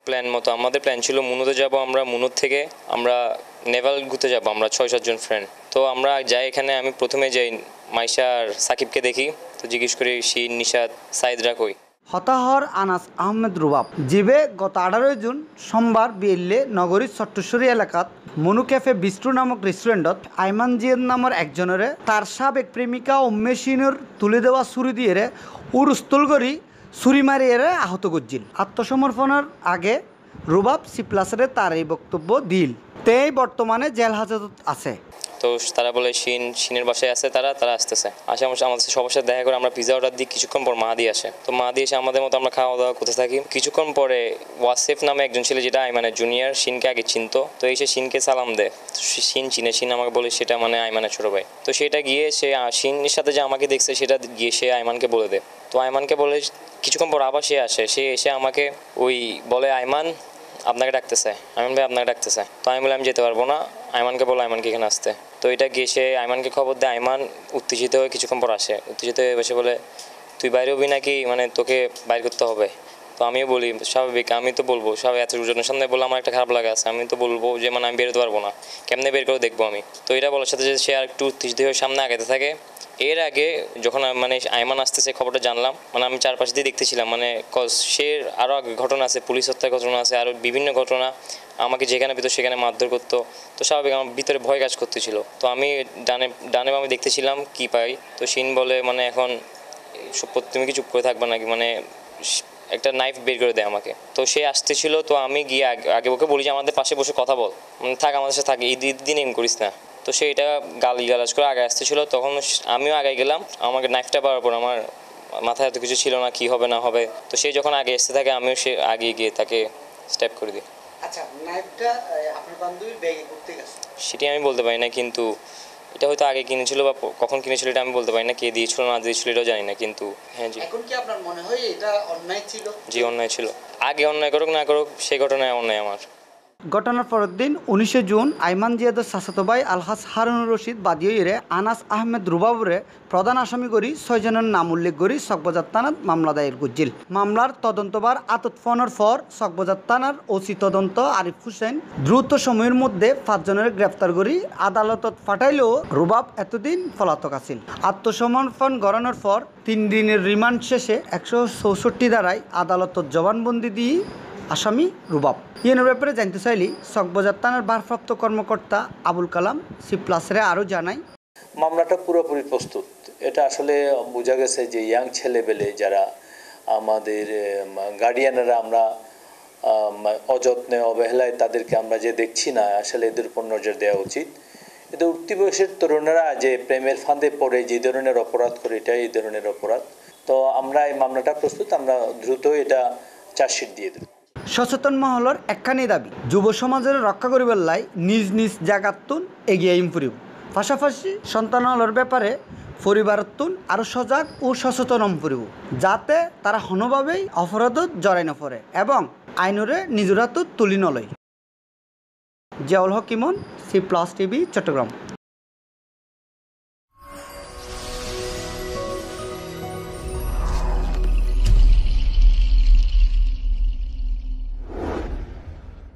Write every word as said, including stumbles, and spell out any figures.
Plan মতো আমাদের plan ছিল মুনুতে যাব, আমরা মুনুর থেকে আমরা নেভাল ঘুরতে যাব, আমরা ছয় সাতজন ফ্রেন্ড। তো আমরা যাই, এখানে আমি প্রথমে যাই মাইশা আর সাকিবকে দেখি, তো জিজ্ঞেস করি শিন, নিশাত, সাইদরা কই। হতাহর আনাস আহমেদ রুবাব জিবে গত আঠারোই জুন সোমবার বিএলএ নগরীর চট্টশ্বরী এলাকাত মনু ক্যাফে বিস্ট্রো নামক রেস্টুরেন্টত আইমান জিয়াদ নামের একজনের তার সাবেক প্রেমিকা উম্মে শিনুর তুলে দেওয়া ছুরি দিয়ে উরুস্তল করি ছুরি মারিয়ে আহত করছিল। আত্মসমর্পণের আগে রুবাব সি প্লাসের তার এই বক্তব্য দিল। তেই বর্তমানে জেল হাজতত আছে। তো তারা বলে শিন শিনের বাসায় আছে, তারা তারা আসতেছে। আসে আমার আমাদের সবার সাথে দেখা করে আমরা পিজা অর্ডার দিই। কিছুক্ষণ পর মাহাদি আসে, তো মাহাদি এসে আমাদের মতো আমরা খাওয়া দাওয়া করতে থাকি। কিছুক্ষণ পরে ওয়াসেফ নামে একজন ছেলে, যেটা আইমানের জুনিয়র, শিনকে আগে চিনতো, তো এসে শিনকে সালাম দেয়। শিন চিনে, শিন আমাকে বলে সেটা মানে আইমানের ছোটো ভাই। তো সেটা গিয়ে সে শিনের সাথে যে আমাকে দেখছে সেটা গিয়ে সে আইমানকে বলে দেয়। তো আইমানকে বলে কিছুক্ষণ পর আবার সে আসে, সে এসে আমাকে ওই বলে আইমান আপনাকে ডাকতেছে, আইমান ভাই আপনাকে ডাকতেছে। তো আমি বলে আমি যেতে পারবো না, আইমানকে বলো আইমানকে এখানে আসতে। তো এটা গিয়ে সে আইমানকে খবর দেয়। আইমান উত্তেজিত হয়ে কিছুক্ষণ পর আসে, উত্তেজিত হয়ে বসে বলে তুই বাইরে হবি নাকি, মানে তোকে বাইর করতে হবে। তো আমিও বলি স্বাভাবিক, আমি তো বলবো সবাই এত জনের সামনে বলে আমার একটা খারাপ লাগা আছে, আমি তো বলবো যে মানে আমি বেরোতে পারবো না, কেমনে বের করে দেখবো আমি। তো এটা বলার সাথে সে আর একটু উত্তেজিত হয়ে সামনে আগাতে থাকে। এর আগে যখন মানে আইমান আসতেছে খবরটা জানলাম, মানে আমি চারপাশ দিয়ে দেখতেছিলাম, মানে কজ সে আরও ঘটনা আছে, পুলিশ হত্যার ঘটনা আছে, আরও বিভিন্ন ঘটনা, আমাকে যেখানে পেতো সেখানে মারধর করতো। তো স্বাভাবিক আমার ভিতরে ভয় কাজ করতেছিল। তো আমি ডানে ডানে আমি দেখতেছিলাম কি পাই। তো শিন বলে মানে এখন তুমি কি চুপ করে থাকবে নাকি, মানে একটা নাইফ বের করে দেয় আমাকে। তো সে আসতেছিল, তো আমি গিয়ে আগে ওকে বলি যে আমাদের পাশে বসে কথা বল, মানে থাক আমাদের সাথে থাক, ঈদ ঈদ দিন এম করিস না। তো সে এটা গালি গালাজ করে আগে আসতেছিল, তখন আমিও আগে গেলাম। আমাকে নাইফটা পাওয়ার পর আমার মাথায় এত কিছু ছিল না কি হবে না হবে। তো সে যখন আগে আসতে থাকে আমিও সে আগে গিয়ে তাকে স্টেপ করে দিই। আচ্ছা, নাইফটা আপনার বান্ধবীর ব্যাগে করতে গেছে সেটি আমি বলতে পারি না, কিন্তু এটা হয়তো আগে কিনেছিল বা কখন কিনেছিল এটা আমি বলতে পারি না, কে দিয়েছিল না দিয়েছিল এটাও জানি না। কিন্তু হ্যাঁ জি, এখন কি আপনার মনে হয় এটা অন্যায় ছিল? জি অন্যায় ছিল। আগে অন্যায় করুক না করুক, সেই ঘটনায় অন্যায় আমার। ঘটনার পরের দিন উনিশে জুন আইমান জিয়াদের চাচাতো ভাই আলহাজ হারুনুর রশিদ বাদিয়ে আনাস আহমেদ রুবাবরে প্রধান আসামি করি ছয়জনের নাম উল্লেখ করি চকবাজার থানাত মামলা দায়ের করছিল। মামলার তদন্তবার আতত ফোনের পর চকবাজার থানার ওসি তদন্ত আরিফ হোসেন দ্রুত সময়ের মধ্যে পাঁচজনের গ্রেফতার করি আদালতত পাঠাইলেও রুবাব এতদিন পলাতক আছিল। আত্মসমর্পণ গড়ানোর পর তিন দিনের রিমান্ড শেষে একশো চৌষট্টি ধারায় আদালতত জবানবন্দি দিয়ে আসামি রুবাব। ইয়ের ব্যাপারে জানতে চাইলি চকবাজার থানার ভারপ্রাপ্ত কর্মকর্তা আবুল কালাম সি প্লাসরে আরও জানাই, মামলাটা পুরোপুরি প্রস্তুত। এটা আসলে বোঝা গেছে যে ইয়াং ছেলেবেলে যারা আমাদের গার্ডিয়ানরা, আমরা অযত্নে অবহেলায় তাদেরকে আমরা যে দেখছি না, আসলে এদের উপর নজর দেওয়া উচিত। এদের উঠতি বয়সের তরুণেরা যে প্রেমের ফাঁদে পড়ে যে ধরনের অপরাধ করে, এটা এই ধরনের অপরাধ। তো আমরা এই মামলাটা প্রস্তুত, আমরা দ্রুত এটা চার্জশিট দিয়ে দেব। সচেতন মহলের একখানি দাবি যুব সমাজের রক্ষা করিবার লাই নিজ নিজ জায়গাতুন এগিয়ে আইন ফুরিব, পাশাপাশি সন্তানর ব্যাপারে পরিবারতুন আরও সজাগ ও সচেতন হম ফুরিব, যাতে তারা কোনোভাবেই অপরাধত জড়াই নপরে এবং আইনরে নিজের হাতত তুলি নলয়। Ziaul Haque Emon, C plus TV, Chittagong.